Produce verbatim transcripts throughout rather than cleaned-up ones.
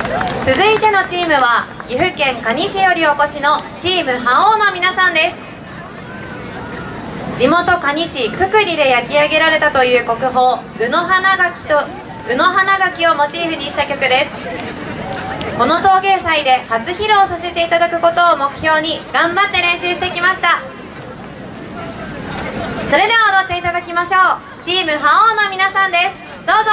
続いてのチームは岐阜県可児市よりお越しのチーム覇王の皆さんです。地元可児市くくりで焼き上げられたという国宝宇野花垣と宇野花垣をモチーフにした曲です。この陶芸祭で初披露させていただくことを目標に頑張って練習してきました。それでは踊っていただきましょう。チーム覇王の皆さんです。どうぞ。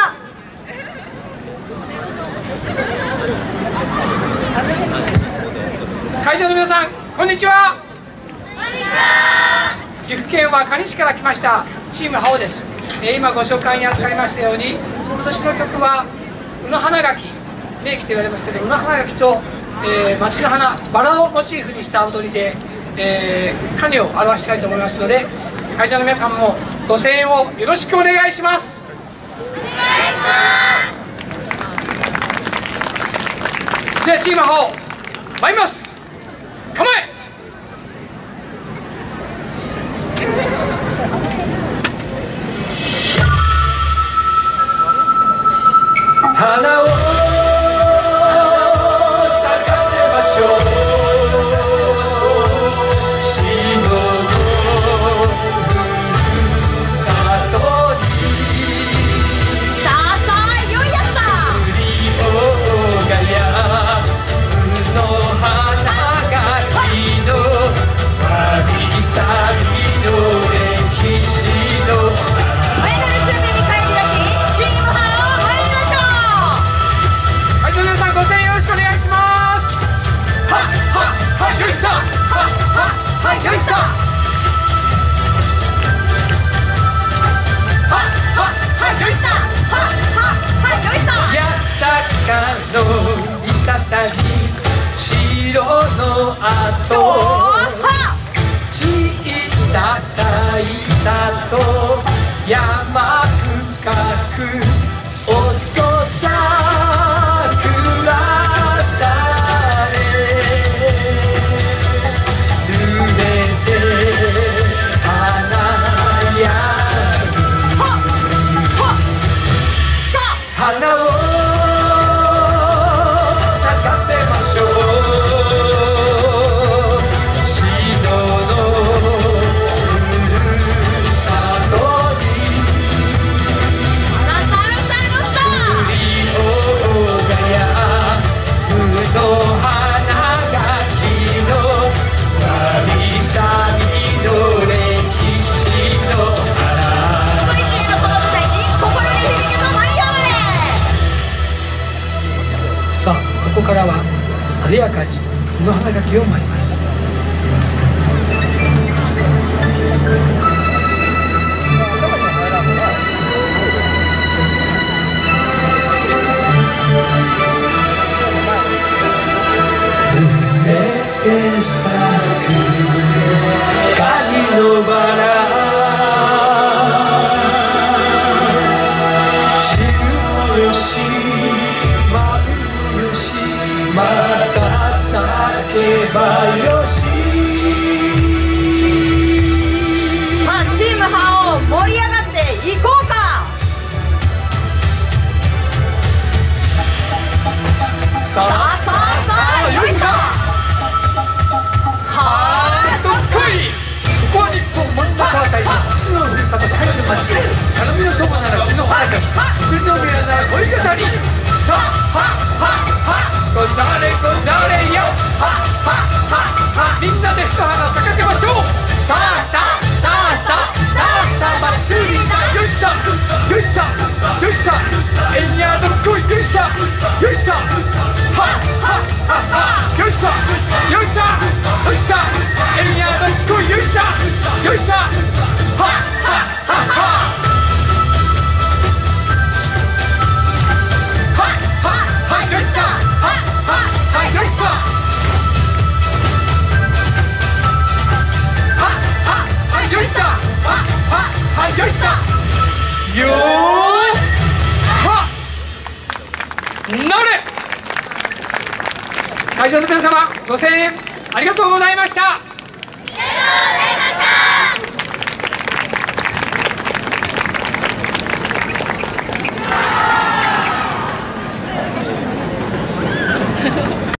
会場の皆さん、こんにちは。こんにちは。岐阜県は可児市から来ましたチーム覇王です。えー、今ご紹介に預かりましたように、今年の曲は宇野花垣、名器と言われますけど、宇野花垣と、えー、町の花バラをモチーフにした踊りで、えー、種を表したいと思いますので、会場の皆さんもご声援をよろしくお願いします。お願いします。それではチーム覇王参ります。構え。花を白のあと散った咲いたと山深く遅桜され濡れて花や花をここからは艶やかに宇野花垣を舞います。梅咲く鍵のバラ散るよしまた咲けばよし。 さあチーム覇王盛り上がっていこうか。さあさあさあよいしょ。はーっと来い。 ここは日本真ん中あたりの父のふるさと太陽の町、頼みの友なら宇野花垣、釣りの部屋なら恋語り。さあはっはっはっござれござれよ。はっはっはっはみんなで一花咲かせましょう。さあさあさあさあさあさあ祭りだ。よいしょよいしょよいしょえんやどっこい。よいしょよいしょはっはっはっはよいしょよいしょよいしょえんやどっこい。よいしょよいしょはっはっはっはよーはっなれ。会場の皆様ご声援ありがとうございました。